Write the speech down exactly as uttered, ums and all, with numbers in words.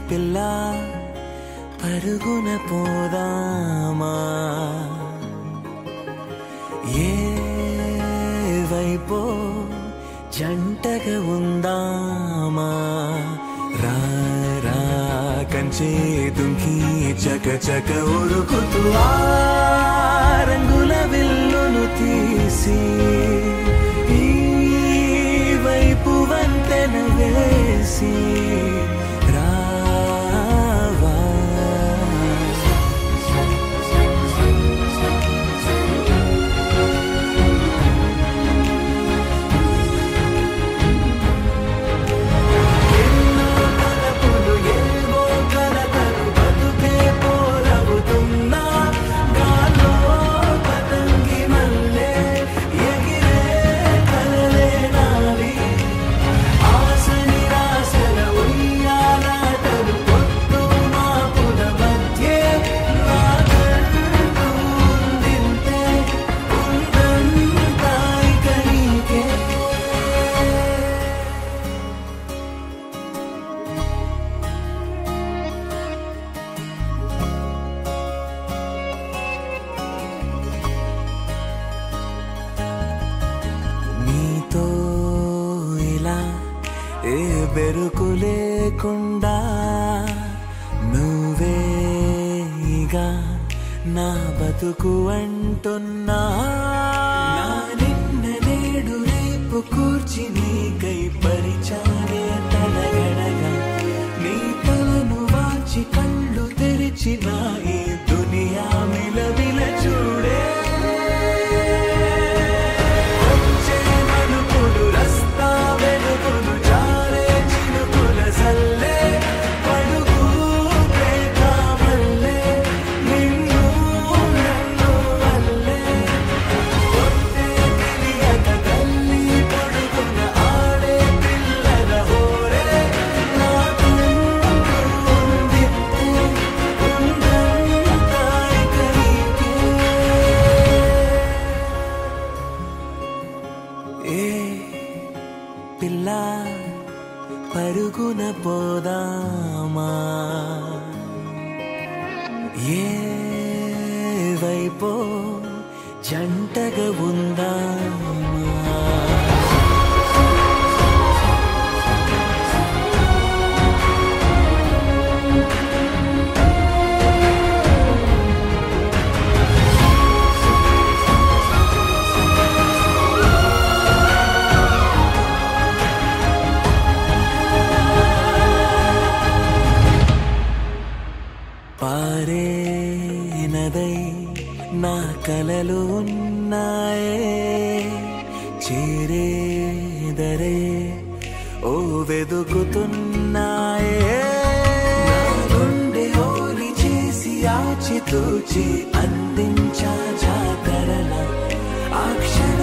పిల్ల పరుగున పోదామా ఏ వైపో జంటగా ఉందామా రా రా కంచే దుంకి చక చక ఉరుకుతూ ఆ రంగుల విల్లును తీసి ఈ వైపు వంతెన వేసి ఏ బెరుకు లేకుండా నువ్వేగా నా బతుకు అంటున్నా నిన్న నేడు రేపు కూర్చి నీకై పరిచానే తలగడగా నీ తలను వాచి కళ్ళు తెరిచిన ఈ దునియా మిలవిల చూడే పిల్ల పరుగున పోదామా ఏ వైపో జంటగా ఉందామా పారే నదై నా కలలు ఉన్నాయే చేరేదరే ఓ వెదుకుతున్నాయే నా గుండె ఓలి చేసి ఆచితూచి అందించా జాతరల ఆ క్షణ